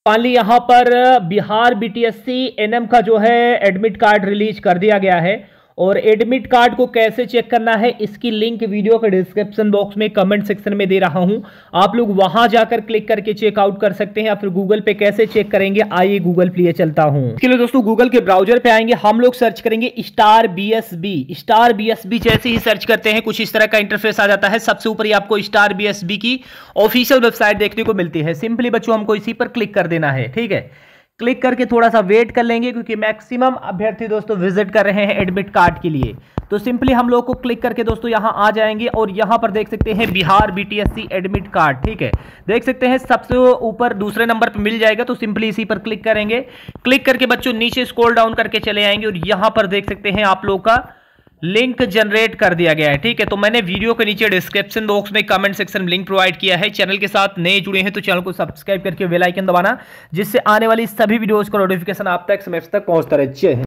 मान ली यहाँ पर बिहार बीटीएससी एनएम का जो है एडमिट कार्ड रिलीज कर दिया गया है। और एडमिट कार्ड को कैसे चेक करना है इसकी लिंक वीडियो के डिस्क्रिप्शन बॉक्स में कमेंट सेक्शन में दे रहा हूं। आप लोग वहां जाकर क्लिक करके चेकआउट कर सकते हैं, या फिर गूगल पे कैसे चेक करेंगे, आइए गूगल पे चलता हूं। इसके लिए दोस्तों गूगल के ब्राउजर पे आएंगे, हम लोग सर्च करेंगे स्टार बीएसबी। जैसे ही सर्च करते हैं कुछ इस तरह का इंटरफेस आ जाता है। सबसे ऊपर ही आपको स्टार बीएसबी की ऑफिशियल वेबसाइट देखने को मिलती है। सिंपली बच्चों हमको इसी पर क्लिक कर देना है, ठीक है। क्लिक करके थोड़ा सा वेट कर लेंगे, क्योंकि मैक्सिमम अभ्यर्थी दोस्तों विजिट कर रहे हैं एडमिट कार्ड के लिए। तो सिंपली हम लोग को क्लिक करके दोस्तों यहां आ जाएंगे, और यहां पर देख सकते हैं बिहार बीटीएससी एडमिट कार्ड, ठीक है। देख सकते हैं सबसे ऊपर दूसरे नंबर पर मिल जाएगा, तो सिंपली इसी पर क्लिक करेंगे। क्लिक करके बच्चों नीचे स्क्रॉल डाउन करके चले आएंगे, और यहां पर देख सकते हैं आप लोग का लिंक जनरेट कर दिया गया है, ठीक है। तो मैंने वीडियो के नीचे डिस्क्रिप्शन बॉक्स में कमेंट सेक्शन में लिंक प्रोवाइड किया है। चैनल के साथ नए जुड़े हैं तो चैनल को सब्सक्राइब करके बेल आइकन दबाना, जिससे आने वाली सभी वीडियोस का नोटिफिकेशन आप तक समय तक पहुंचता रहे।